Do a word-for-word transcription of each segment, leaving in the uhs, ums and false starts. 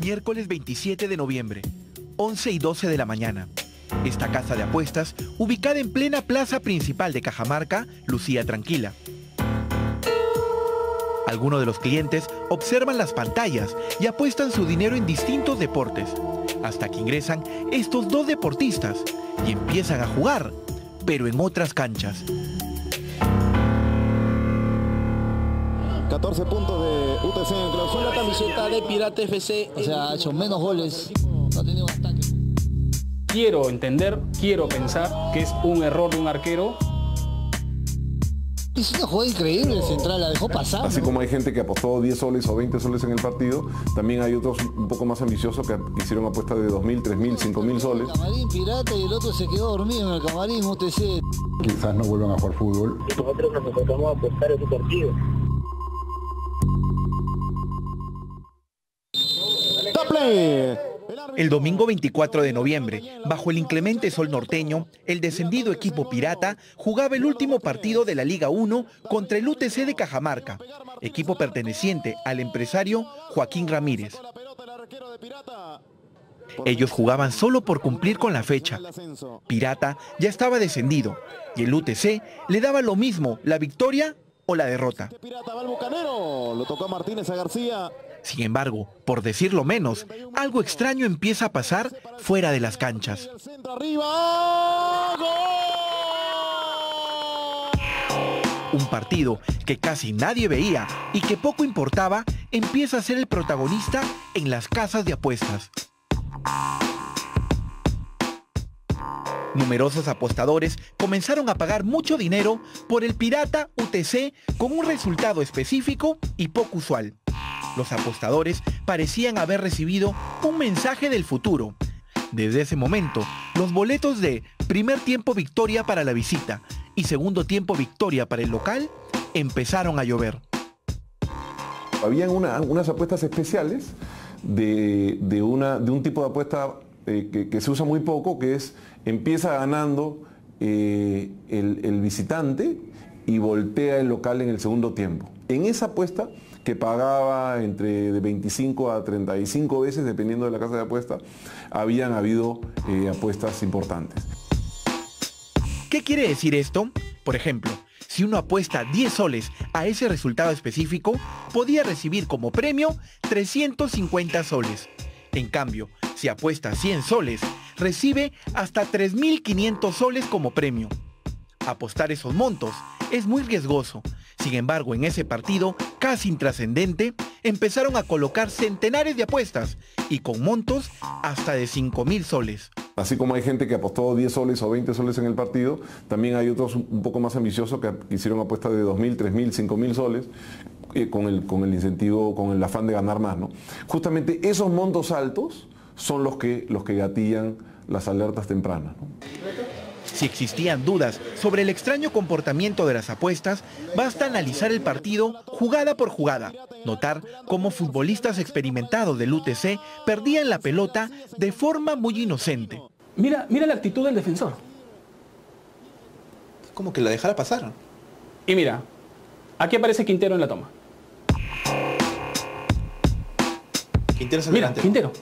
Miércoles veintisiete de noviembre, once y doce de la mañana. Esta casa de apuestas, ubicada en plena plaza principal de Cajamarca, lucía tranquila. Algunos de los clientes observan las pantallas y apuestan su dinero en distintos deportes, hasta que ingresan estos dos deportistas y empiezan a jugar, pero en otras canchas. catorce puntos de U T C en clausura. La camiseta de Pirata F C. O sea, ha hecho menos goles, no ha tenido un ataque. Quiero entender, quiero pensar que es un error de un arquero. Es una jugada increíble, el central la dejó pasar. Así como hay gente que apostó diez soles o veinte soles en el partido, también hay otros un poco más ambiciosos que hicieron apuestas de dos mil, tres mil, cinco mil soles. El camarín Pirata y el otro se quedó dormido en el camarín U T C. Quizás no vuelvan a jugar fútbol. Nosotros nos enfocamos a apostar ese partido. El domingo veinticuatro de noviembre, bajo el inclemente sol norteño, el descendido equipo Pirata jugaba el último partido de la Liga uno contra el U T C de Cajamarca, equipo perteneciente al empresario Joaquín Ramírez. Ellos jugaban solo por cumplir con la fecha. Pirata ya estaba descendido y el U T C le daba lo mismo la victoria o la derrota. Lo tocó a Martínez a García. Sin embargo, por decirlo menos, algo extraño empieza a pasar fuera de las canchas. Un partido que casi nadie veía y que poco importaba, empieza a ser el protagonista en las casas de apuestas. Numerosos apostadores comenzaron a pagar mucho dinero por el Pirata U T C con un resultado específico y poco usual. Los apostadores parecían haber recibido un mensaje del futuro. Desde ese momento, los boletos de primer tiempo victoria para la visita y segundo tiempo victoria para el local empezaron a llover. Habían una, unas apuestas especiales de, de, una, de un tipo de apuesta eh, que, que se usa muy poco, que es empieza ganando eh, el, el visitante y voltea el local en el segundo tiempo. En esa apuesta, que pagaba entre de veinticinco a treinta y cinco veces, dependiendo de la casa de apuesta, habían habido eh, apuestas importantes. ¿Qué quiere decir esto? Por ejemplo, si uno apuesta diez soles a ese resultado específico, podía recibir como premio trescientos cincuenta soles. En cambio, si apuesta cien soles, recibe hasta tres mil quinientos soles como premio. Apostar esos montos es muy riesgoso. Sin embargo, en ese partido, casi intrascendente, empezaron a colocar centenares de apuestas y con montos hasta de cinco mil soles. Así como hay gente que apostó diez soles o veinte soles en el partido, también hay otros un poco más ambiciosos que hicieron apuestas de dos mil, tres mil, cinco mil soles eh, con, el, con el incentivo, con el afán de ganar más, ¿no? Justamente esos montos altos son los que, los que gatillan las alertas tempranas, ¿no? Si existían dudas sobre el extraño comportamiento de las apuestas, basta analizar el partido jugada por jugada, notar cómo futbolistas experimentados del U T C perdían la pelota de forma muy inocente. Mira, mira la actitud del defensor. Como que la dejara pasar. Y mira, aquí aparece Quintero en la toma. Quintero es el Mira, delantero. Quintero.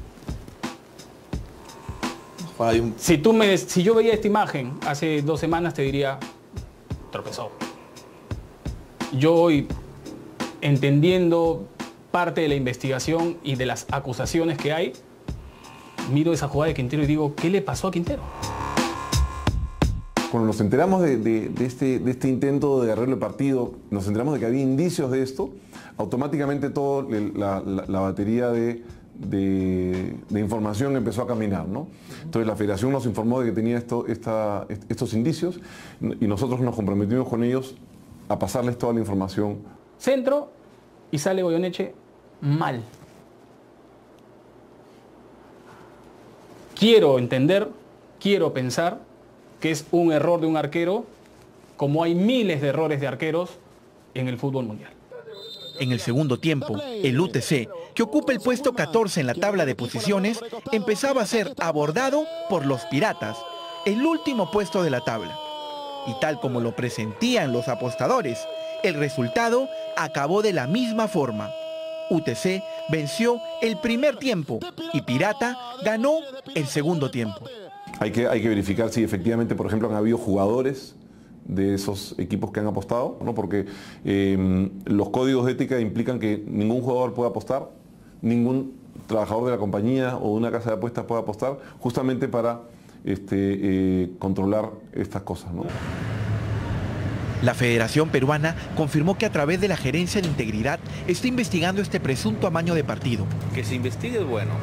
Un... Si, tú me, si yo veía esta imagen hace dos semanas, te diría, tropezó. Yo hoy, entendiendo parte de la investigación y de las acusaciones que hay, miro esa jugada de Quintero y digo, ¿qué le pasó a Quintero? Cuando nos enteramos de, de, de, este, de este intento de arreglo de partido, nos enteramos de que había indicios de esto, automáticamente toda la, la, la batería de... De, de información empezó a caminar, ¿no? Entonces la federación nos informó de que tenía esto, esta, estos indicios y nosotros nos comprometimos con ellos a pasarles toda la información. Centro y sale Goyeneche mal. Quiero entender, quiero pensar que es un error de un arquero, como hay miles de errores de arqueros en el fútbol mundial. En el segundo tiempo, el U T C, que ocupa el puesto catorce en la tabla de posiciones, empezaba a ser abordado por los Piratas, el último puesto de la tabla. Y tal como lo presentían los apostadores, el resultado acabó de la misma forma. U T C venció el primer tiempo y Pirata ganó el segundo tiempo. Hay que, hay que verificar si efectivamente, por ejemplo, han habido jugadores de esos equipos que han apostado, ¿no? Porque eh, los códigos de ética implican que ningún jugador puede apostar, ningún trabajador de la compañía o de una casa de apuestas puede apostar, justamente para este, eh, controlar estas cosas, ¿no? La Federación Peruana confirmó que a través de la Gerencia de Integridad está investigando este presunto amaño de partido. Que se investigue es bueno.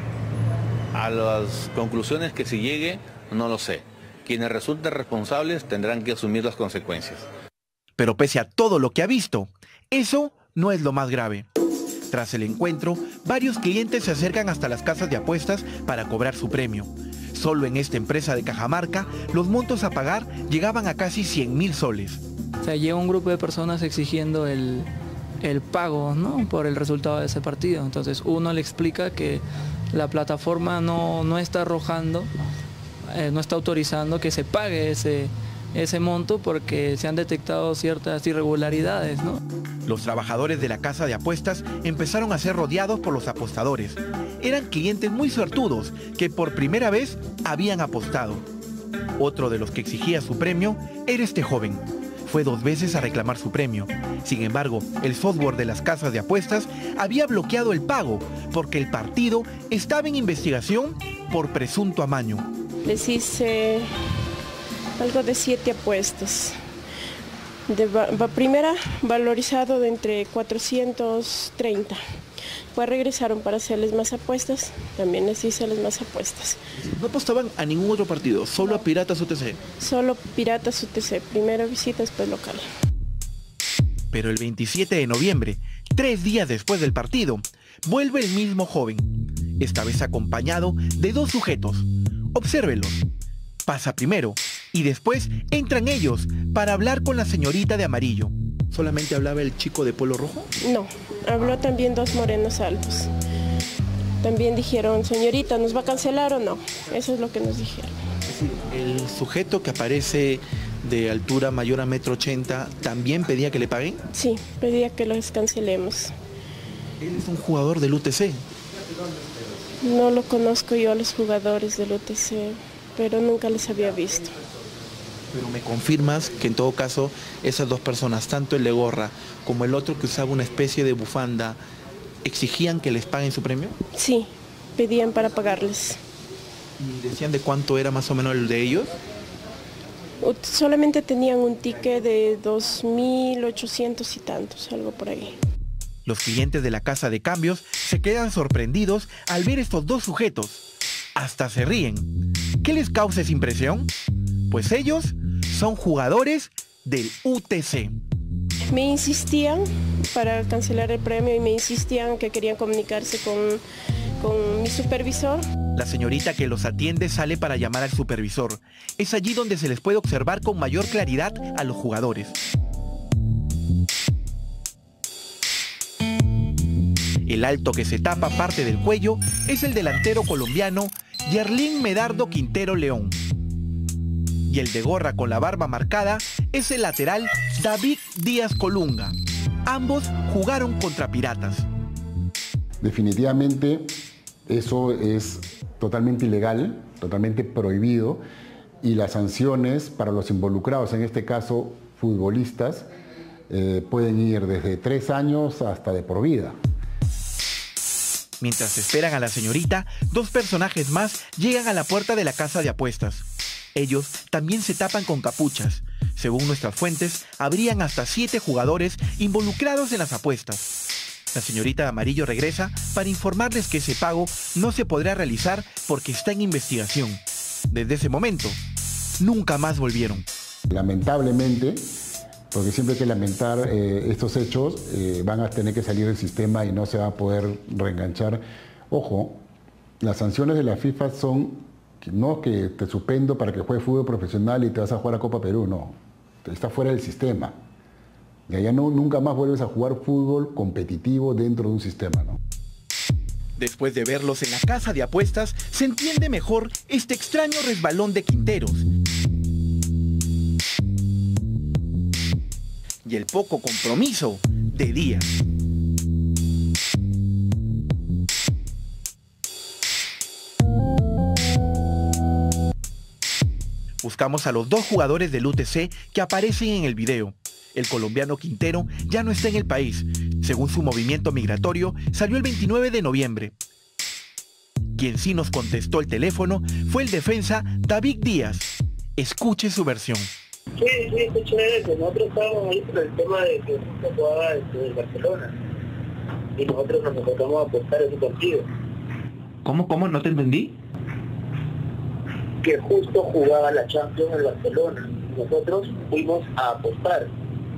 A las conclusiones que se llegue, no lo sé. Quienes resulten responsables tendrán que asumir las consecuencias. Pero pese a todo lo que ha visto, eso no es lo más grave. Tras el encuentro, varios clientes se acercan hasta las casas de apuestas para cobrar su premio. Solo en esta empresa de Cajamarca, los montos a pagar llegaban a casi cien mil soles. O sea, llega un grupo de personas exigiendo el, el pago, ¿no?, por el resultado de ese partido. Entonces uno le explica que la plataforma no, no está arrojando, eh, no está autorizando que se pague ese, ese monto porque se han detectado ciertas irregularidades, ¿no? Los trabajadores de la casa de apuestas empezaron a ser rodeados por los apostadores. Eran clientes muy suertudos que por primera vez habían apostado. Otro de los que exigía su premio era este joven. Fue dos veces a reclamar su premio. Sin embargo, el software de las casas de apuestas había bloqueado el pago porque el partido estaba en investigación por presunto amaño. Les hice algo de siete apuestas. De va, va primera valorizado de entre cuatrocientos treinta. Después regresaron para hacerles más apuestas, también les hice las más apuestas. ¿No apostaban a ningún otro partido, solo a Piratas U T C? Solo Piratas U T C, primero visita, después local. Pero el veintisiete de noviembre, tres días después del partido, vuelve el mismo joven, esta vez acompañado de dos sujetos. Obsérvelos. Pasa primero y después entran ellos para hablar con la señorita de amarillo. ¿Solamente hablaba el chico de polo rojo? No, habló también dos morenos altos. También dijeron, señorita, ¿nos va a cancelar o no? Eso es lo que nos dijeron. Es decir, el sujeto que aparece de altura mayor a metro ochenta, ¿también pedía que le paguen? Sí, pedía que los cancelemos. Él es un jugador del U T C. No lo conozco yo a los jugadores del U T C, pero nunca les había visto. Pero me confirmas que en todo caso esas dos personas, tanto el de gorra como el otro que usaba una especie de bufanda, ¿exigían que les paguen su premio? Sí, pedían para pagarles. ¿Y decían de cuánto era más o menos el de ellos? Solamente tenían un ticket de dos mil ochocientos y tantos, algo por ahí. Los clientes de la casa de cambios se quedan sorprendidos al ver estos dos sujetos. Hasta se ríen. ¿Qué les causa esa impresión? Pues ellos son jugadores del U T C. Me insistían para cancelar el premio y me insistían que querían comunicarse con, con mi supervisor. La señorita que los atiende sale para llamar al supervisor. Es allí donde se les puede observar con mayor claridad a los jugadores. El alto que se tapa parte del cuello es el delantero colombiano Yerlín Medardo Quintero León. Y el de gorra con la barba marcada es el lateral David Díaz Colunga. Ambos jugaron contra Piratas. Definitivamente eso es totalmente ilegal, totalmente prohibido, y las sanciones para los involucrados, en este caso futbolistas, eh, pueden ir desde tres años hasta de por vida. Mientras esperan a la señorita, dos personajes más llegan a la puerta de la casa de apuestas. Ellos también se tapan con capuchas. Según nuestras fuentes, habrían hasta siete jugadores involucrados en las apuestas. La señorita de amarillo regresa para informarles que ese pago no se podrá realizar porque está en investigación. Desde ese momento, nunca más volvieron. Lamentablemente, porque siempre hay que lamentar eh, estos hechos, eh, van a tener que salir del sistema y no se va a poder reenganchar. Ojo, las sanciones de la FIFA son no que te suspendo para que juegues fútbol profesional y te vas a jugar a Copa Perú, no. Estás fuera del sistema. Y allá no, nunca más vuelves a jugar fútbol competitivo dentro de un sistema, ¿no? Después de verlos en la casa de apuestas, se entiende mejor este extraño resbalón de Quinteros. Y el poco compromiso de Díaz. Buscamos a los dos jugadores del U T C que aparecen en el video. El colombiano Quintero ya no está en el país. Según su movimiento migratorio, salió el veintinueve de noviembre. Quien sí nos contestó el teléfono fue el defensa David Díaz. Escuche su versión. Sí, sí, escuché eso. Nosotros estábamos ahí por el tema de que justo jugaba el Barcelona. Y nosotros nos enfocamos a apostar ese partido. ¿Cómo, cómo? ¿No te entendí? Que justo jugaba la Champions en Barcelona. Nosotros fuimos a apostar.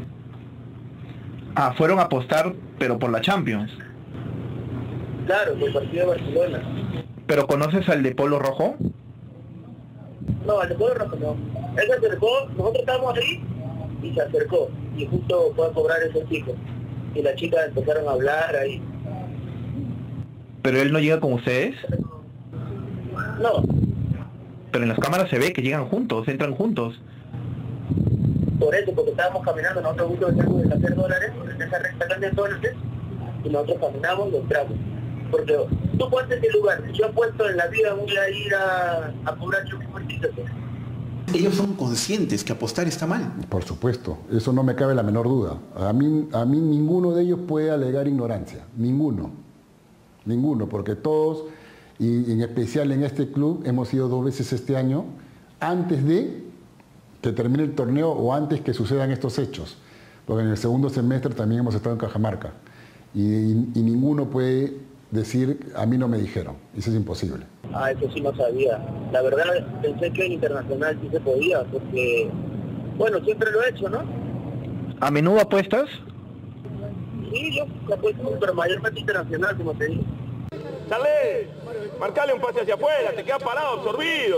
Ah, fueron a apostar, pero por la Champions. Claro, por el partido de Barcelona. ¿Pero conoces al de Polo Rojo? No, al de Polo Rojo no. Él se acercó, nosotros estábamos ahí y se acercó. Y justo fue a cobrar ese chico. Y las chicas empezaron a hablar ahí. ¿Pero él no llega con ustedes? No. Pero en las cámaras se ve que llegan juntos, entran juntos. Por eso, porque estábamos caminando, nosotros justo veníamos de hacer dólares, en esa recta grande de dólares, y nosotros caminamos y entramos. Porque tú ponte en el lugar, si yo apuesto en la vida voy a ir a, a cobrar yo mismo el título. Ellos son conscientes que apostar está mal. Por supuesto, eso no me cabe la menor duda. A mí, a mí ninguno de ellos puede alegar ignorancia, ninguno, ninguno, porque todos, y en especial en este club, hemos ido dos veces este año, antes de que termine el torneo o antes que sucedan estos hechos, porque en el segundo semestre también hemos estado en Cajamarca, y, y, y ninguno puede decir, a mí no me dijeron, eso es imposible. Ah, eso sí no sabía. La verdad pensé que en internacional sí se podía, porque, bueno, siempre lo he hecho, ¿no? ¿A menudo apuestas? Sí, yo apuesto, pero mayormente internacional, como te digo. ¡Sale! Marcale un pase hacia afuera, te quedas parado, absorbido.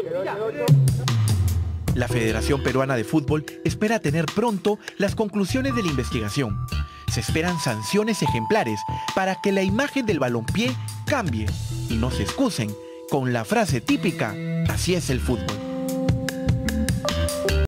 La Federación Peruana de Fútbol espera tener pronto las conclusiones de la investigación. Se esperan sanciones ejemplares para que la imagen del balompié cambie y no se excusen con la frase típica, así es el fútbol.